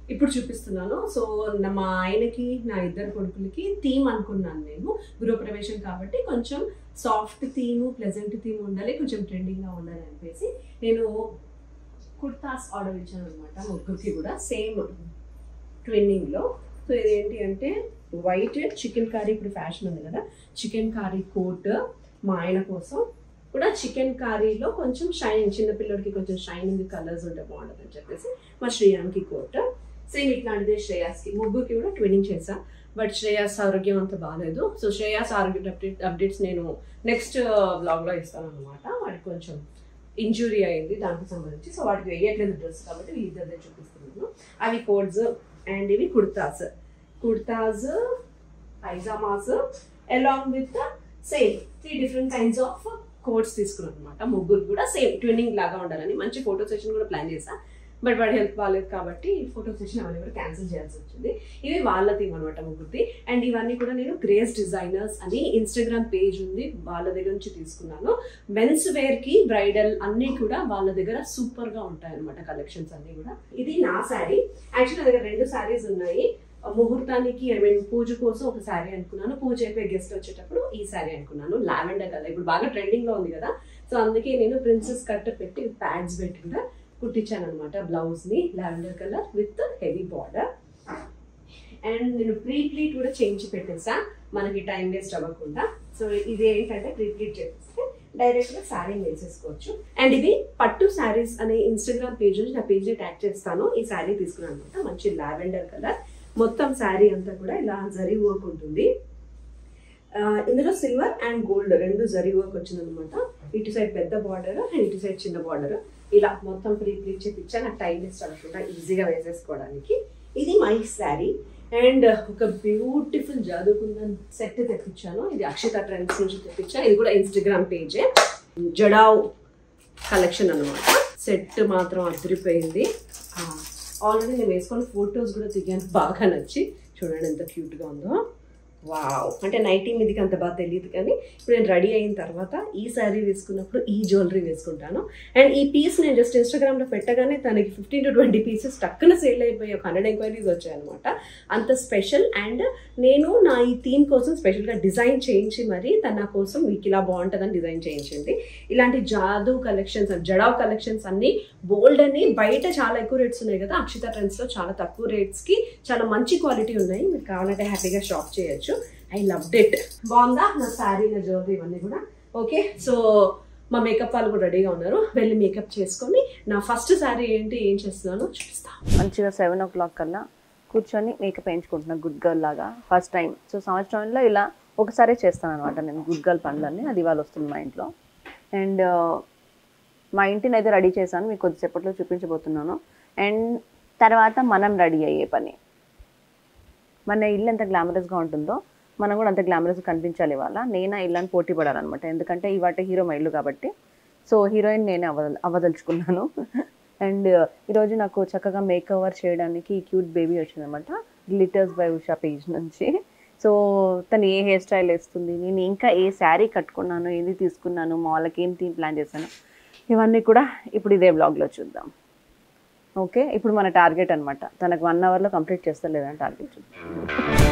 ఇప్పుడు చూపిస్తున్నాను. సో మా ఆయనకి నా ఇద్దరు కొడుకులకి థీమ్ అనుకున్నాను నేను, గృహప్రవేశం కాబట్టి కొంచెం సాఫ్ట్ థీమ్, ప్లెజెంట్ థీమ్ ఉండాలి, కొంచెం ట్రెండింగ్గా ఉండాలి అనిపేసి నేను కుర్తాస్ ఆర్డర్ ఇచ్చాను అనమాట. ముగ్గురికి కూడా సేమ్ ట్విన్నింగ్లో. సో ఇదేంటి అంటే వైట్ చికెన్ కర్రీ, ఇప్పుడు ఫ్యాషన్ ఉంది కదా, చికెన్ కర్రీ కోట్ మా ఆయన కోసం కూడా. చికెన్ కర్రీలో కొంచెం షైనింగ్, చిన్నపిల్లడికి కొంచెం షైనింగ్ కలర్స్ ఉంటే బాగుంటుంది అని చెప్పేసి మా శ్రేయానికి కోట్. సేమ్ ఇట్లాంటిదే శ్రేయాస్కి. ముగ్గురికి కూడా ట్విన్నింగ్ చేసా. బట్ శ్రేయాస్ ఆరోగ్యం అంత బాగాలేదు. సో శ్రేయాస్ ఆరోగ్య అప్డేట్ అప్డేట్స్ నేను నెక్స్ట్ బ్లాగ్లో ఇస్తాను అనమాట. వాడికి కొంచెం ఇంజురీ అయింది దానికి సంబంధించి. సో వాటికి వేయట్లేదు డ్రెస్ కాబట్టి వీళ్ళిద్దరిదే చూపిస్తున్నాను. అవి కోట్స్ అండ్ ఇవి kurtas. Kurtas, pyjamas along with same three different kinds of coats తీసుకున్నాను అనమాట. ముగ్గురు కూడా సేమ్ ట్విన్నింగ్ లాగా ఉండాలని మంచి ఫోటో సెషన్ కూడా ప్లాన్ చేశా. బట్ వాడి హెల్త్ బాగాలేదు కాబట్టి ఫోటో సెషన్ అవన్నీ కూడా క్యాన్సిల్ చేయాల్సి వచ్చింది. ఇవి వాళ్ళ థీమ్ అనమాట ముగ్గురిది. అండ్ ఇవన్నీ కూడా నేను గ్రేస్ డిజైనర్స్ అని ఇన్స్టాగ్రామ్ పేజ్ ఉంది, వాళ్ళ దగ్గర నుంచి తీసుకున్నాను. మెన్స్ వేర్ కి బ్రైడల్ అన్నీ కూడా వాళ్ళ దగ్గర సూపర్ గా ఉంటాయి అనమాట కలెక్షన్స్ అన్ని కూడా. ఇది నా శారీ. యాక్చువల్లీ నా దగ్గర రెండు శారీస్ ఉన్నాయి. ముహూర్తానికి ఐ మీన్ పూజ కోసం ఒక శారీ అనుకున్నాను, పూజ అయిపోయి గెస్ట్ వచ్చేటప్పుడు ఈ శారీ అనుకున్నాను. లావెండర్ కలర్ ఇప్పుడు బాగా ట్రెండింగ్ లో ఉంది కదా, సో అందుకే నేను ప్రిన్సెస్ కట్ పెట్టి ప్యాడ్స్ పెట్టి కూడా కుట్టించాను అనమాట బ్లౌజ్ ని, lavender colour with heavy border. And నేను ప్రీ ప్లీట్ కూడా చేయించి పెట్టేసా మనకి టైం వేస్ట్ అవ్వకుండా. సో ఇది ఏంటంటే ప్రీ ప్లీట్ చేస్తే డైరెక్ట్ గా శారీ వేసేసుకోవచ్చు. అండ్ ఇది పట్టు శారీస్ అనే ఇన్స్టాగ్రామ్ పేజ్ నుంచి నా పేజ్ ని ట్యాగ్ చేస్తాను. ఈ శారీ తీసుకున్నాను అనమాట, మంచి లావెండర్ కలర్. మొత్తం శారీ అంతా కూడా ఇలా జరీ వర్క్ ఉంటుంది. ఇందులో సిల్వర్ అండ్ గోల్డ్ రెండు జరీ వర్క్ వచ్చింది అనమాట. ఇటు సైడ్ పెద్ద బార్డర్ అండ్ ఇటు సైడ్ చిన్న బార్డర్. ఇలా మొత్తం ప్రీ ప్లీట్ చేపించా, నాకు టైం వేస్ట్ అవ్వకుండా ఈజీగా వేసేసుకోవడానికి. ఇది మై శారీ. అండ్ ఒక బ్యూటిఫుల్ జాదుకుందన్ సెట్ తెప్పించాను. ఇది అక్షిత ట్రెండ్స్ నుంచి తెప్పించాను. ఇది కూడా ఇన్స్టాగ్రామ్ పేజే, జడావ్ కలెక్షన్ అనమాట. సెట్ మాత్రం అదిరిపోయింది. ఆల్రెడీ నేను వేసుకొని ఫొటోస్ కూడా దిగాను, బాగా నచ్చి. చూడండి ఎంత క్యూట్గా ఉందో. వావ్, అంటే నైటీ మీదకి అంత బాగా తెలియదు కానీ ఇప్పుడు నేను రెడీ అయిన తర్వాత ఈ శారీ వేసుకున్నప్పుడు ఈ జ్యువెలరీ వేసుకుంటాను. అండ్ ఈ పీస్ నేను జస్ట్ ఇన్స్టాగ్రామ్లో పెట్టగానే తనకి ఫిఫ్టీన్ టు ట్వంటీ పీసెస్ టక్కున సేల్ అయిపోయి ఒక హండ్రెడ్ ఎంక్వైరీస్ వచ్చాయన్నమాట. అంత స్పెషల్. అండ్ నేను నా ఈ థీమ్ కోసం స్పెషల్గా డిజైన్ చేయించి మరి తన కోసం మీకు ఇలా బాగుంటుందని డిజైన్ చేయించండి. ఇలాంటి జాదు కలెక్షన్స్, జడావ్ కలెక్షన్స్ అన్ని బోల్డ్ అని బయట చాలా ఎక్కువ రేట్స్ ఉన్నాయి కదా, అక్షిత ట్రెండ్స్లో చాలా తక్కువ రేట్స్కి చాలా మంచి క్వాలిటీ ఉన్నాయి. మీరు కావాలంటే హ్యాపీగా షాప్ చేయొచ్చు. I loved it. బాగుందా నా శారీ, నా జ్యువెలరీ ఇవన్నీ కూడా? ఓకే, సో మా మేకప్ వాళ్ళు కూడా రెడీగా ఉన్నారు. వెళ్ళి మేకప్ చేసుకొని నా ఫస్ట్ శారీ ఏంటి ఏం చేస్తున్నానో చూపిస్తా. మంచిగా సెవెన్ ఓ క్లాక్ కల్లా కూర్చొని మేకప్ వేయించుకుంటున్నాను గుడ్ గర్ల్ లాగా ఫస్ట్ టైం. సో సంవత్సరంలో ఇలా ఒకసారి చేస్తాను అనమాట నేను గుడ్ గర్ల్ పనులన్నీ. అది ఇవాళ వస్తుంది మా ఇంట్లో. అండ్ మా ఇంటిని అయితే రెడీ చేశాను, మీకు కొద్దిసేపట్లో చూపించబోతున్నాను. అండ్ తర్వాత మనం రెడీ అయ్యే పని. మన ఇల్లు ఎంత గ్లామరస్గా ఉంటుందో మనం కూడా అంత గ్లామరస్గా కనిపించాలి. ఇవాళ నేను ఆ ఇల్లు పోటీ పడాలన్నమాట, ఎందుకంటే ఇవాళ హీరో మా ఇల్లు కాబట్టి. సో హీరోయిన్ నేనే అవ్వదల్ అవ్వదలుచుకున్నాను. అండ్ ఈరోజు నాకు చక్కగా మేక్ ఓవర్ చేయడానికి క్యూట్ బేబీ వచ్చిందనమాట, గ్లిటర్స్ బై ఉషా పేజ్ నుంచి. సో తను ఏ హెయిర్ స్టైల్ వేస్తుంది, నేను ఇంకా ఏ శారీ కట్టుకున్నాను, ఏది తీసుకున్నాను, మా వాళ్ళకి ఏం థీమ్ ప్లాన్ చేశాను, ఇవన్నీ కూడా ఇప్పుడు ఇదే బ్లాగ్లో చూద్దాం. ఓకే, ఇప్పుడు మన టార్గెట్ అనమాట, తనకు వన్ అవర్లో కంప్లీట్ చేస్తా లేదని టార్గెట్ చూద్దాం.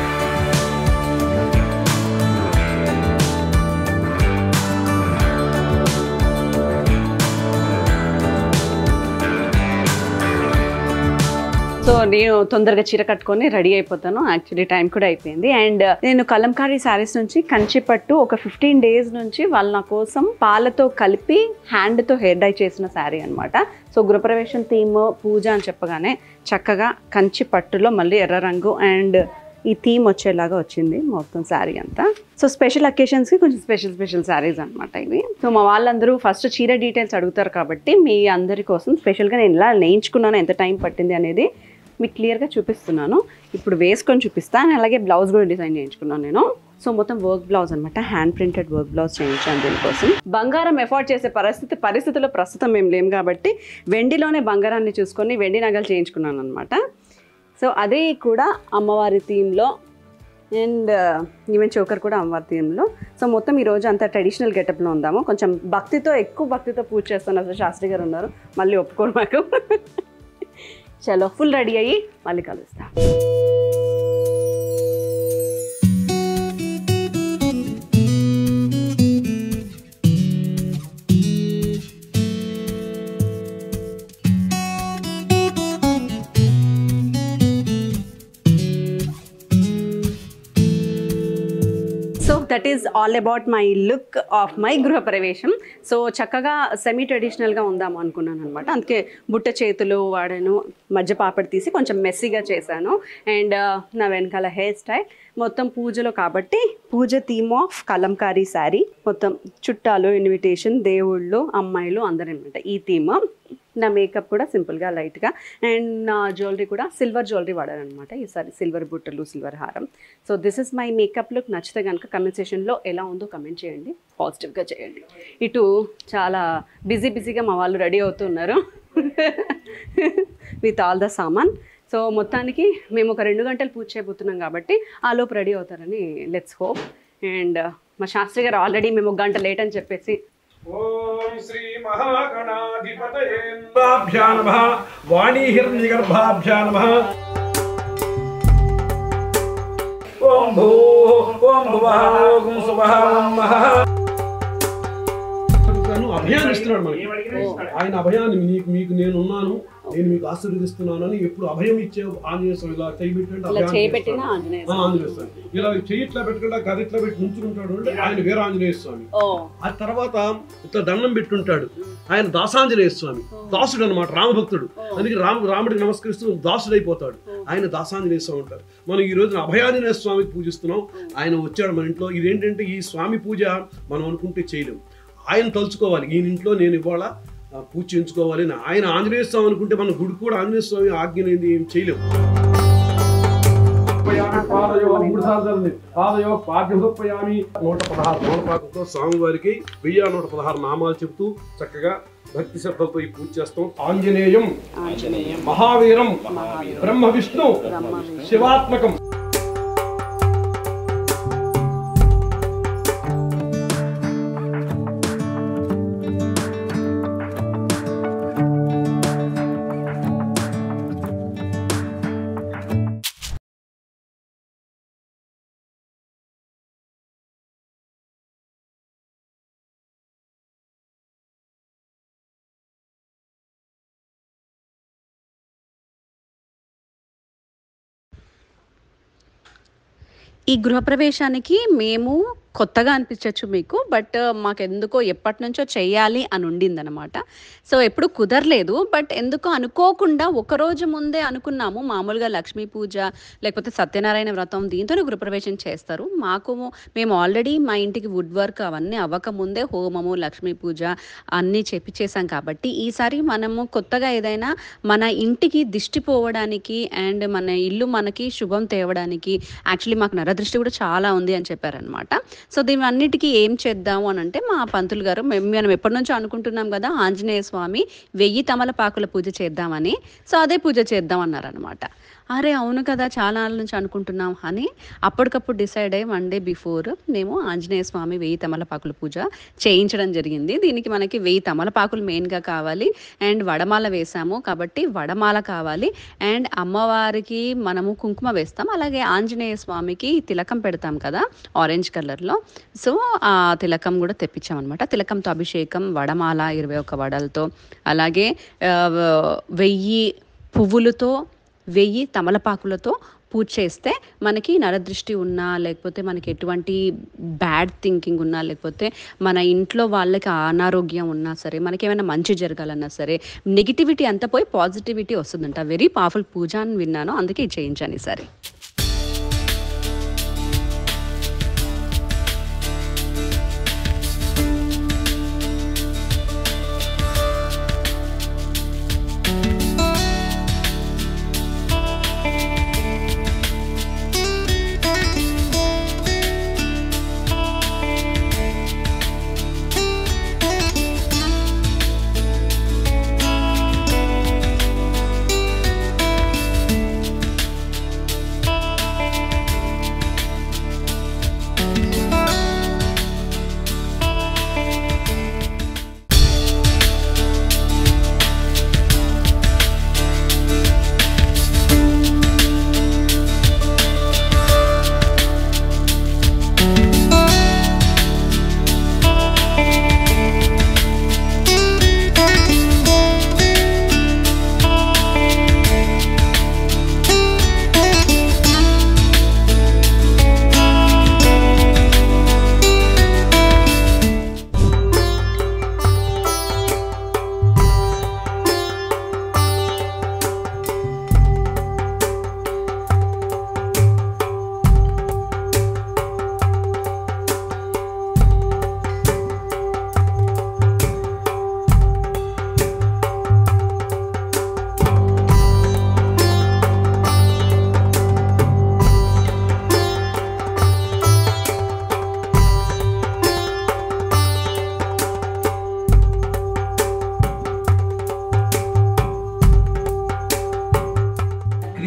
సో నేను తొందరగా చీర కట్టుకొని రెడీ అయిపోతాను. యాక్చువల్లీ టైం కూడా అయిపోయింది. అండ్ నేను కలంకారీ శారీస్ నుంచి కంచిపట్టు ఒక ఫిఫ్టీన్ డేస్ నుంచి వాళ్ళ నా కోసం పాలతో కలిపి హ్యాండ్తో హెయిర్ డై చేసిన శారీ అనమాట. సో గృహప్రవేశం థీమ్ పూజ అని చెప్పగానే చక్కగా కంచి పట్టులో మళ్ళీ ఎర్ర రంగు అండ్ ఈ థీమ్ వచ్చేలాగా వచ్చింది మొత్తం శారీ అంతా. సో స్పెషల్ అకేషన్స్కి కొంచెం స్పెషల్ స్పెషల్ శారీస్ అనమాట ఇవి. సో మా వాళ్ళందరూ ఫస్ట్ చీర డీటెయిల్స్ అడుగుతారు కాబట్టి మీ అందరి కోసం స్పెషల్గా నేను ఇలా నేయించుకున్నాను, ఎంత టైం పట్టింది అనేది మీకు క్లియర్గా చూపిస్తున్నాను. ఇప్పుడు వేసుకొని చూపిస్తాను. అలాగే బ్లౌజ్ కూడా డిజైన్ చేయించుకున్నాను నేను. సో మొత్తం వర్క్ బ్లౌజ్ అనమాట, హ్యాండ్ ప్రింటెడ్ వర్క్ బ్లౌజ్ చేయించాను దీనికోసం. బంగారం ఎఫోర్డ్ చేసే పరిస్థితి పరిస్థితుల్లో ప్రస్తుతం మేము లేము కాబట్టి వెండిలోనే బంగారాన్ని చూసుకొని వెండి నగలు చేయించుకున్నాను అనమాట. సో అదే కూడా అమ్మవారి థీమ్లో అండ్ ఈవెన్ చోకర్ కూడా అమ్మవారి థీమ్లో. సో మొత్తం ఈరోజు అంతా ట్రెడిషనల్ గెటప్లో ఉందాము. కొంచెం భక్తితో ఎక్కువ భక్తితో పూజ చేస్తున్నారు. శాస్త్రి గారు ఉన్నారు, మళ్ళీ ఒప్పుకోరు మాకు. చలో ఫుల్ రెడీ అయ్యి మళ్ళీ కలుస్తా. So that is all about my look of my గృహ ప్రవేశం. సో చక్కగా సెమీ ట్రెడిషనల్గా ఉందాము అనుకున్నాను అనమాట. అందుకే బుట్ట చేతులు వాడాను, మధ్య పాపడి తీసి కొంచెం మెస్సీగా చేశాను. అండ్ నా వెనకాల హెయిర్ స్టైల్ మొత్తం పూజలో కాబట్టి పూజ థీమ్ ఆఫ్ కలంకారీ శారీ, మొత్తం చుట్టాలు, ఇన్విటేషన్, దేవుళ్ళు, అమ్మాయిలు అందరూ అనమాట ఈ థీమ్. నా మేకప్ కూడా సింపుల్గా లైట్గా, అండ్ నా జ్యువెలరీ కూడా సిల్వర్ జ్యువెలరీ వాడాను అనమాట ఈసారి, సిల్వర్ బుట్టలు, సిల్వర్ హారం. So this is my makeup look. నచ్చితే కనుక కమెంట్ సెషన్లో ఎలా ఉందో కమెంట్ చేయండి, పాజిటివ్గా చేయండి. ఇటు చాలా బిజీ బిజీగా మా వాళ్ళు రెడీ అవుతున్నారు విత్ ఆల్ ద సామాన్. సో మొత్తానికి మేము ఒక రెండు గంటలు పూజ చేయబోతున్నాం కాబట్టి ఆ లోపు రెడీ అవుతారని లెట్స్ హోప్. అండ్ మా శాస్త్రి గారు ఆల్రెడీ మేము ఒక గంట లేట్ అని చెప్పేసి ఓం శ్రీ మహాగణాధిపతయే నమః వాణీ హిరణ్యగర్భాభ్యా నమః. ఓం భూ ఓం భువః ఓం సువః ఓం మహః. అభయాన్ని ఇస్తున్నాడు మనకి. ఆయన అభయాన్ని నీకు మీకు నేను ఉన్నాను, నేను మీకు ఆశీర్వదిస్తున్నాను అని ఎప్పుడు అభయం ఇచ్చే ఆంజనేయ స్వామి ఇలా చేయి ఆంజనేయ స్వామి ఇలా చెయ్యి ఇట్లా పెట్టకుండా గది ఇట్లా పెట్టి నుంచుకుంటాడు ఆయన వీర ఆంజనేయ స్వామి. ఆ తర్వాత ఇట్లా దండం పెట్టుంటాడు ఆయన దాసాంజనేయ స్వామి, దాసుడు అనమాట, రామభక్తుడు. అందుకే రాము రాముడికి నమస్కరిస్తూ దాసుడైపోతాడు, ఆయన దాసాంజనేయ స్వామి ఉంటారు. మనం ఈ రోజున అభయాంజనేయ స్వామికి పూజిస్తున్నాం. ఆయన వచ్చాడు మన ఇంట్లో. ఇదేంటంటే ఈ స్వామి పూజ మనం అనుకుంటే చేయలేము, ఆయన తలుచుకోవాలి. ఈయన ఇంట్లో నేను ఇవాళ పూజ చేయించుకోవాలి. ఆయన ఆంజనేయ స్వామి అనుకుంటే మన గుడి కూడా ఆంజనేయ స్వామి ఆజ్ఞనేది ఏం చేయలేము. మూడు సార్లు పాదయో పాద్యమీ నూట పదహారు నూటపాకంతో స్వామివారికి వెయ్యి నూట పదహారు నామాలు చెబుతూ చక్కగా భక్తి శ్రద్ధలతో ఈ పూజ చేస్తాం. ఆంజనేయం మహావీరం బ్రహ్మ విష్ణు శివాత్మకం. ఈ గృహప్రవేశానికి మేము కొత్తగా అనిపించవచ్చు మీకు, బట్ మాకు ఎందుకో ఎప్పటి నుంచో చెయ్యాలి అని ఉండిందనమాట. సో ఎప్పుడు కుదరలేదు, బట్ ఎందుకో అనుకోకుండా ఒకరోజు ముందే అనుకున్నాము. మామూలుగా లక్ష్మీ పూజ లేకపోతే సత్యనారాయణ వ్రతం దీంతోనే గృహప్రవేశం చేస్తారు. మాకు మేము ఆల్రెడీ మా ఇంటికి వుడ్ వర్క్ అవన్నీ అవ్వకముందే హోమము, లక్ష్మీ పూజ అన్నీ చేపించేసాం కాబట్టి ఈసారి మనము కొత్తగా ఏదైనా మన ఇంటికి దిష్టి పోవడానికి అండ్ మన ఇల్లు మనకి శుభం తేవడానికి, యాక్చువల్లీ మాకు నరదృష్టి కూడా చాలా ఉంది అని చెప్పారనమాట. సో దీని అన్నిటికీ ఏం చేద్దాము అని అంటే మా పంతులు గారు, మేము మనం ఎప్పటి నుంచో అనుకుంటున్నాం కదా ఆంజనేయ స్వామి వెయ్యి తమలపాకుల పూజ చేద్దామని, సో అదే పూజ చేద్దాం అన్నారనమాట. అరే అవును కదా చాలా నాళ్ళ నుంచి అనుకుంటున్నాం అని అప్పటికప్పుడు డిసైడ్ అయ్యి వన్ డే బిఫోర్ మేము ఆంజనేయ స్వామి వెయ్యి తమలపాకుల పూజ చేయించడం జరిగింది. దీనికి మనకి వెయ్యి తమలపాకులు మెయిన్గా కావాలి, అండ్ వడమాల వేసాము కాబట్టి వడమాల కావాలి, అండ్ అమ్మవారికి మనము కుంకుమ వేస్తాం, అలాగే ఆంజనేయ స్వామికి తిలకం పెడతాం కదా ఆరెంజ్ కలర్లో, సో ఆ తిలకం కూడా తెప్పించామన్నమాట. తిలకంతో అభిషేకం, వడమాల ఇరవై ఒక్క వడలతో, అలాగే వెయ్యి పువ్వులతో వెయ్యి తమలపాకులతో పూజ చేస్తే మనకి నరదృష్టి ఉన్నా లేకపోతే మనకి ఎటువంటి బ్యాడ్ థింకింగ్ ఉన్నా లేకపోతే మన ఇంట్లో వాళ్ళకి అనారోగ్యం ఉన్నా సరే, మనకి ఏమైనా మంచి జరగాలన్నా సరే, నెగిటివిటీ అంతా పోయి పాజిటివిటీ వస్తుందంట. వెరీ పవర్ఫుల్ పూజ అని విన్నాను, అందుకే చేయించాను ఈసారి.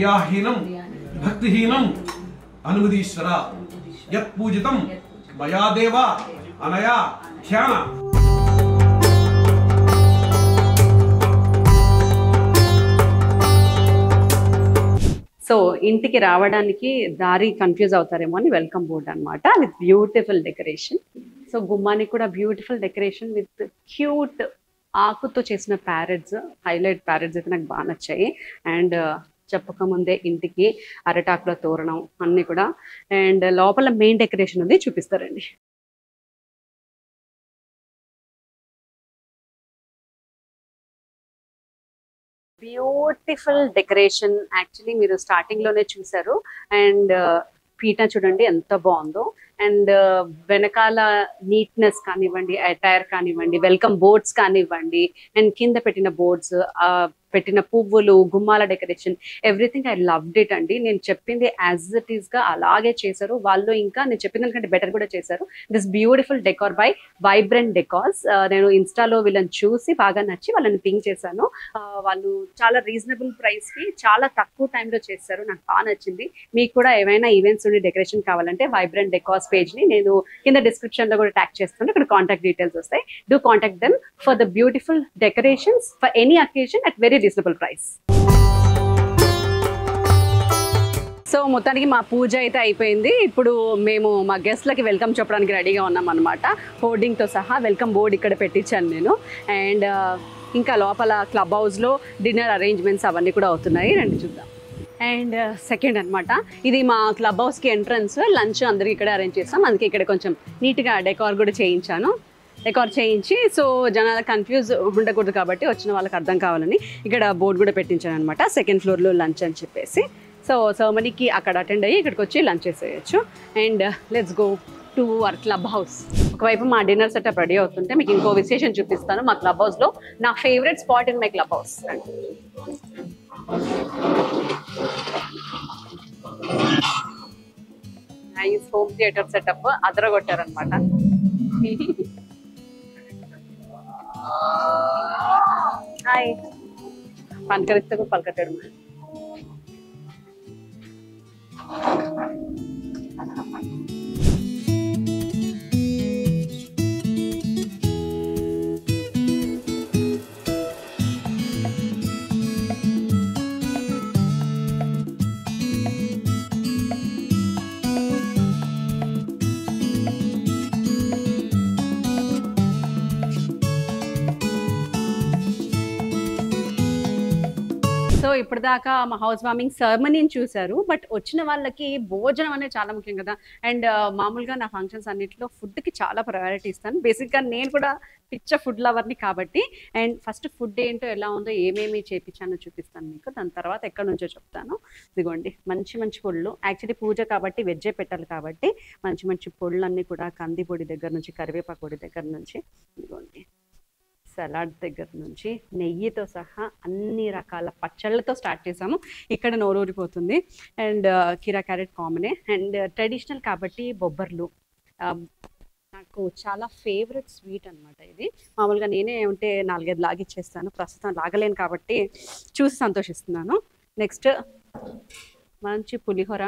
క్రియాహీనం భక్తిహీనం అనుమదీశ్వర యత్ పూజితం మయా దేవ అనయా ధ్యాన. సో ఇంటికి రావడానికి దారి కన్ఫ్యూజ్ అవుతారేమో అని వెల్కమ్ బోర్డ్ అనమాట విత్ బ్యూటిఫుల్ డెకరేషన్. సో గుమ్మానికి కూడా బ్యూటిఫుల్ డెకరేషన్ విత్ క్యూట్ ఆకుతో చేసిన ప్యారెట్స్, హైలైట్ ప్యారెట్స్ అయితే నాకు బాగా నచ్చాయి. అండ్ చెప్పకముందే ఇంటికి అరటాకుల తోరణం అన్నీ కూడా. అండ్ లోపల మెయిన్ డెకరేషన్ ఉంది, చూపిస్తారండి. Beautiful decoration. యాక్చువల్లీ మీరు స్టార్టింగ్ లోనే చూసారు. అండ్ పీట చూడండి ఎంత బాగుందో. అండ్ వెనకాల నీట్నెస్ కానివ్వండి, అటైర్ కానివ్వండి, వెల్కమ్ బోర్డ్స్ కానివ్వండి, అండ్ కింద పెట్టిన బోర్డ్స్, పెట్టిన పువ్వులు, గుమ్మాల decoration, everything I loved it అండి. నేను చెప్పింది యాజ్ ఇట్ ఈస్ గా అలాగే చేశారు వాళ్ళు. ఇంకా నేను చెప్పిన దానికంటే బెటర్ కూడా చేశారు. This beautiful decor by Vibrant Decors. నేను ఇన్స్టాలో వీళ్ళని చూసి బాగా నచ్చి వాళ్ళని పింక్ చేశాను. వాళ్ళు చాలా రీజనబుల్ ప్రైస్ కి చాలా తక్కువ టైంలో చేశారు, నాకు బాగా నచ్చింది. మీకు కూడా ఏమైనా ఈవెంట్స్ నుండి డెకరేషన్ కావాలంటే వైబ్రెంట్ డెకార్స్ పేజ్ ని నేను కింద డిస్క్రిప్షన్ లో కూడా ట్యాగ్ చేస్తాను. ఇక్కడ కాంటాక్ట్ డీటెయిల్స్ వస్తాయి. Do contact them for the beautiful decorations for any occasion at very reasonable price. So మొత్తానికి మా పూజ అయితే అయిపోయింది. ఇప్పుడు మేము మా గెస్ట్లకి వెల్కమ్ చెప్పడానికి రెడీగా ఉన్నాం అనమాట. హోర్డింగ్తో సహా వెల్కమ్ బోర్డ్ ఇక్కడ పెట్టించాను నేను. అండ్ ఇంకా లోపల క్లబ్ హౌస్లో డిన్నర్ అరేంజ్మెంట్స్ అవన్నీ కూడా అవుతున్నాయి, రండి చూద్దాం. అండ్ సెకండ్ అనమాట, ఇది మా క్లబ్ హౌస్కి ఎంట్రన్స్. లంచ్ అందరికి ఇక్కడ అరేంజ్ చేస్తాం, అందుకే ఇక్కడ కొంచెం నీట్గా డెకార్ కూడా చేయించాను. డెకార్ చేయించి సో జనాల కన్ఫ్యూజ్ ఉండకూడదు కాబట్టి, వచ్చిన వాళ్ళకి అర్థం కావాలని ఇక్కడ బోర్డు కూడా పెట్టించాను అనమాట. సెకండ్ ఫ్లోర్లో లంచ్ అని చెప్పేసి. సో సెరమనీకి అక్కడ అటెండ్ అయ్యి ఇక్కడికి వచ్చి లంచ్ చేసేయచ్చు. And let's go to our club house. ఒకవైపు మా డిన్నర్ సెటప్ రెడీ అవుతుంటే మీకు ఇంకో విశేషం చూపిస్తాను. మా క్లబ్ హౌస్లో నా favourite spot in my club house. Nice home theatre setup అదరగొట్టారనమాట. హాయ్, పలకరిస్తే కూడా పలకట్టాడు. సో ఇప్పటిదాకా మా హౌస్ వార్మింగ్ సెరమనీని చూశారు. బట్ వచ్చిన వాళ్ళకి భోజనం అనేది చాలా ముఖ్యం కదా. అండ్ మామూలుగా నా ఫంక్షన్స్ అన్నింటిలో ఫుడ్కి చాలా ప్రయారిటీ ఇస్తాను. బేసిక్గా నేను కూడా పిచ్చ ఫుడ్ లవర్ని కాబట్టి. అండ్ ఫస్ట్ ఫుడ్ ఏంటో ఎలా ఉందో ఏమేమి చేయించానో చూపిస్తాను మీకు. దాని తర్వాత ఎక్కడి నుంచో చెప్తాను. ఇదిగోండి మంచి మంచి పొళ్ళు. యాక్చువల్లీ పూజ కాబట్టి వెజ్జే పెట్టాలి కాబట్టి మంచి మంచి పొళ్ళు అన్నీ కూడా కంది పొడి దగ్గర నుంచి, కరివేపాకు పొడి దగ్గర నుంచి, ఇదిగోండి సలాడ్ దగ్గర నుంచి, నెయ్యితో సహా అన్ని రకాల పచ్చళ్ళతో స్టార్ట్ చేసాము. ఇక్కడ నోరూరిపోతుంది. అండ్ కీరా క్యారెట్ కామనే. అండ్ ట్రెడిషనల్ కాబట్టి బొబ్బర్లు నాకు చాలా ఫేవరెట్ స్వీట్ అనమాట. ఇది మామూలుగా నేనే ఉంటే నాలుగైదు లాగిచ్చేస్తాను, ప్రస్తుతం లాగలేను కాబట్టి చూసి సంతోషిస్తున్నాను. నెక్స్ట్ మంచి పులిహోర.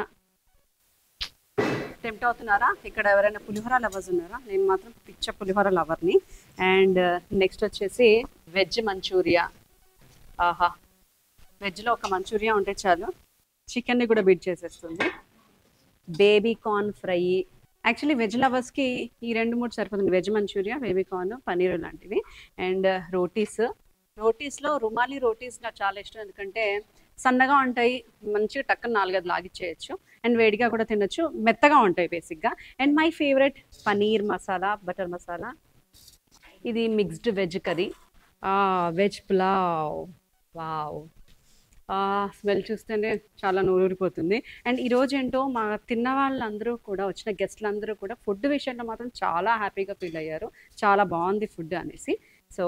టెంప్ట్ అవుతున్నారా? ఇక్కడ ఎవరైనా పులిహోర లవర్స్ ఉన్నారా? నేను మాత్రం పిచ్చ పులిహోర లవర్ని. అండ్ నెక్స్ట్ వచ్చేసి వెజ్ మంచూరియా. ఆహా, వెజ్లో ఒక మంచూరియా ఉంటే చాలు, చికెన్ని కూడా బీట్ చేసేస్తుంది. Baby corn fry. Actually veg లవర్స్కి ఈ రెండు మూడు సరిపోతుంది. Veg manchurian, baby corn, paneer లాంటివి. అండ్ రోటీస్. రోటీస్లో రుమాలి రోటీస్ నాకు చాలా ఇష్టం, ఎందుకంటే సన్నగా ఉంటాయి, మంచిగా టక్కన నాలుగైదు లాగిచ్చేయచ్చు. అండ్ వేడిగా కూడా తినొచ్చు, మెత్తగా ఉంటాయి బేసిక్గా. And my favourite paneer masala, butter masala. ఇది mixed veg curry, veg pulao. Wow, smell చూస్తేనే చాలా నూరూరిపోతుంది. అండ్ ఈరోజు ఏంటో మా తిన్న వాళ్ళందరూ కూడా, వచ్చిన గెస్ట్లందరూ కూడా ఫుడ్ విషయంలో మాత్రం చాలా హ్యాపీగా ఫీల్ అయ్యారు. చాలా బాగుంది ఫుడ్ అనేసి. సో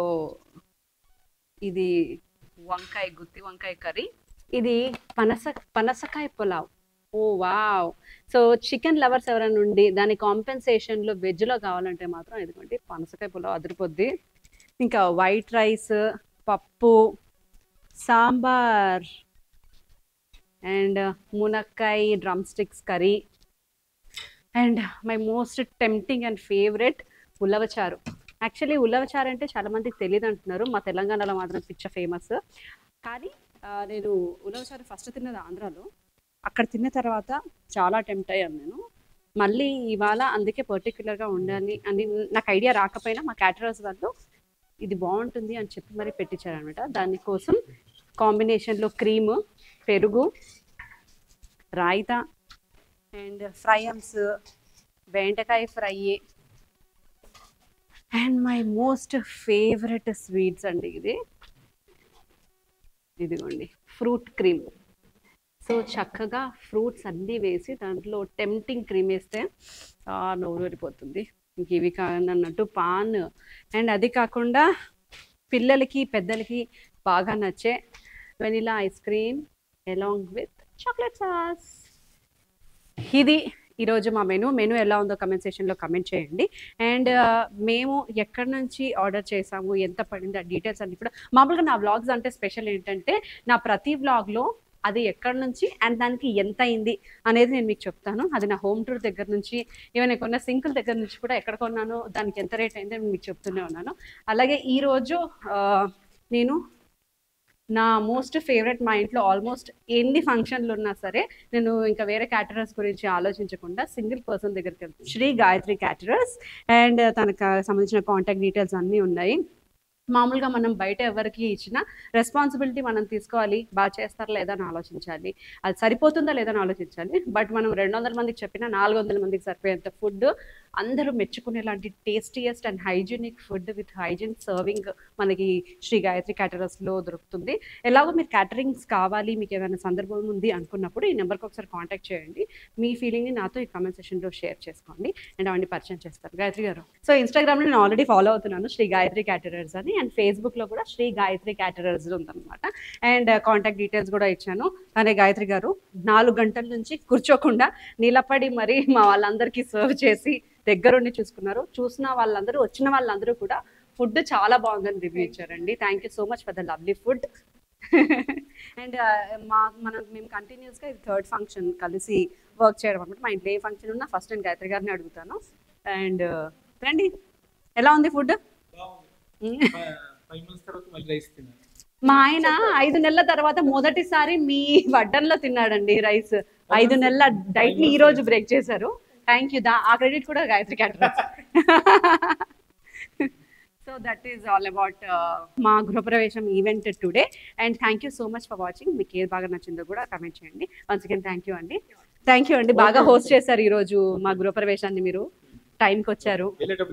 ఇది వంకాయ, గుత్తి వంకాయ కర్రీ. ఇది పనస పనసకాయ pulao. Oh wow. So chicken lovers ఎవరైనా ఉండి దాని కాంపెన్సేషన్లో వెజ్లో కావాలంటే మాత్రం ఇదిగోండి పనసకాయ పులావ్ అదిరిపోద్ది. ఇంకా వైట్ రైస్, పప్పు, సాంబార్ అండ్ మునక్కాయ drumsticks curry, and my most tempting and favourite ఉలవచారు. యాక్చువల్లీ ఉలవచారు అంటే చాలామందికి తెలియదు అంటున్నారు, మా తెలంగాణలో మాత్రం పిచ్చ ఫేమస్. కానీ నేను ఉలవచారు ఫస్ట్ తిన్నది ఆంధ్రాలో, అక్కడ తిన్న తర్వాత చాలా టెంప్ట్ అయ్యాను నేను మళ్ళీ ఇవాళ. అందుకే పర్టికులర్గా ఉండాలి అని నాకు ఐడియా రాకపోయినా మా క్యాటరర్స్ వాళ్ళు ఇది బాగుంటుంది అని చెప్పి మరి పెట్టించారనమాట. దానికోసం కాంబినేషన్లో క్రీమ్, పెరుగు, రాయితా అండ్ ఫ్రైమ్స్, బెండకాయ fry and my most favourite sweets అండి ఇది. ఇదిగోండి ఫ్రూట్ క్రీమ్. సో చక్కగా ఫ్రూట్స్ అన్నీ వేసి దాంట్లో టెంప్టింగ్ క్రీమ్ వేస్తే నోరూరిపోతుంది. ఇంక ఇవి కాదన్నట్టు పాన్, అండ్ అది కాకుండా పిల్లలకి పెద్దలకి బాగా నచ్చే vanilla ice cream along with chocolate sauce. ఇది ఈరోజు మా మెనూ. మెనూ ఎలా ఉందో కమెంట్ సెక్షన్లో కమెంట్ చేయండి. అండ్ మేము ఎక్కడి నుంచి ఆర్డర్ చేసాము, ఎంత పడింది, ఆ డీటెయిల్స్ అన్ని కూడా. మామూలుగా నా వ్లాగ్స్ అంటే స్పెషల్ ఏంటంటే నా ప్రతి వ్లాగ్లో అది ఎక్కడి నుంచి అండ్ దానికి ఎంత అయింది అనేది నేను మీకు చెప్తాను. అది నా హోమ్ టూర్ దగ్గర నుంచి, ఈవెన్ కొన్న సింకుల దగ్గర నుంచి కూడా ఎక్కడ కొన్నాను, దానికి ఎంత రేట్ అయింది అని మీకు చెప్తూనే ఉన్నాను. అలాగే ఈరోజు నేను నా మోస్ట్ ఫేవరెట్, మా ఇంట్లో ఆల్మోస్ట్ ఎన్ని ఫంక్షన్లు ఉన్నా సరే నేను ఇంకా వేరే క్యాటరర్స్ గురించి ఆలోచించకుండా సింగిల్ పర్సన్ దగ్గరికి వెళ్తాను, శ్రీ గాయత్రి క్యాటరర్స్. అండ్ తనకు సంబంధించిన కాంటాక్ట్ డీటెయిల్స్ అన్నీ ఉన్నాయి. మామూలుగా మనం బయట ఎవరికి ఇచ్చినా రెస్పాన్సిబిలిటీ మనం తీసుకోవాలి, బాగా చేస్తారా లేదా అని ఆలోచించాలి, అది సరిపోతుందా లేదా అని ఆలోచించాలి. బట్ మనం రెండు వందల మందికి చెప్పినా నాలుగు వందల మందికి సరిపోయేంత ఫుడ్, అందరూ మెచ్చుకునేలాంటి tastiest and hygienic food with hygiene serving మనకి శ్రీ గాయత్రి క్యాటరర్స్లో దొరుకుతుంది. ఎలాగో మీరు క్యాటరింగ్స్ కావాలి, మీకు ఏదైనా సందర్భం ఉంది అనుకున్నప్పుడు ఈ నెంబర్కి ఒకసారి కాంటాక్ట్ చేయండి. మీ ఫీలింగ్ని నాతో ఈ కామెంట్ సెక్షన్లో షేర్ చేసుకోండి అండ్ అవన్నీ పరిచయం చేస్తారు గాయత్రి గారు. సో ఇన్స్టాగ్రామ్లో నేను ఆల్రెడీ ఫాలో అవుతున్నాను శ్రీ గాయత్రి క్యాటరర్స్ అని, అండ్ ఫేస్బుక్లో కూడా శ్రీ గాయత్రి క్యాటరర్స్ ఉందన్నమాట. అండ్ కాంటాక్ట్ డీటెయిల్స్ కూడా ఇచ్చాను. అనే గాయత్రి గారు నాలుగు గంటల నుంచి కూర్చోకుండా నిలబడి మరి మా వాళ్ళందరికీ సర్వ్ చేసి దగ్గరుండి చూసుకున్నారు. చూసిన వాళ్ళందరూ, వచ్చిన వాళ్ళందరూ కూడా ఫుడ్ చాలా బాగుందని రివ్యూ ఇచ్చారండి. Thank you so much for the lovely food. And మా మనం మేము కంటిన్యూస్గా ఇది థర్డ్ ఫంక్షన్ కలిసి వర్క్ చేయడం అనమాట. మా ఇంట్లో ఏ ఫంక్షన్ ఉన్నా ఫస్ట్ నేను గాయత్రి గారిని అడుగుతాను. అండ్ రండి, ఎలా ఉంది ఫుడ్? మా ఆయన ఐదు నెలల తర్వాత మొదటిసారి మీ వడ్డన్లో తిన్నాడండి రైస్. ఐదు నెలల డైట్ ని ఈ రోజు బ్రేక్ చేశారు. Thank you. దా ఆ క్రెడిట్ కూడా Gayatri Caterers. So that is all about మా గృహప్రవేశం event today. And thank you so much for watching. మీకు ఏది బాగా నచ్చిందో కూడా కమెంట్ చేయండి. వన్స్ అగైన్ థ్యాంక్ యూ అండి. థ్యాంక్ యూ అండి, బాగా హోస్ట్ చేశారు ఈరోజు మా గృహప్రవేశాన్ని. మీరు టైంకి వచ్చారు.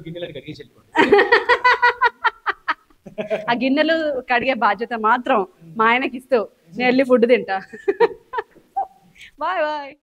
ఆ గిన్నెలు కడిగే బాధ్యత మాత్రం మా ఆయనకి ఇస్తూ నేను వెళ్ళి ఫుడ్ తింటా. Bye bye.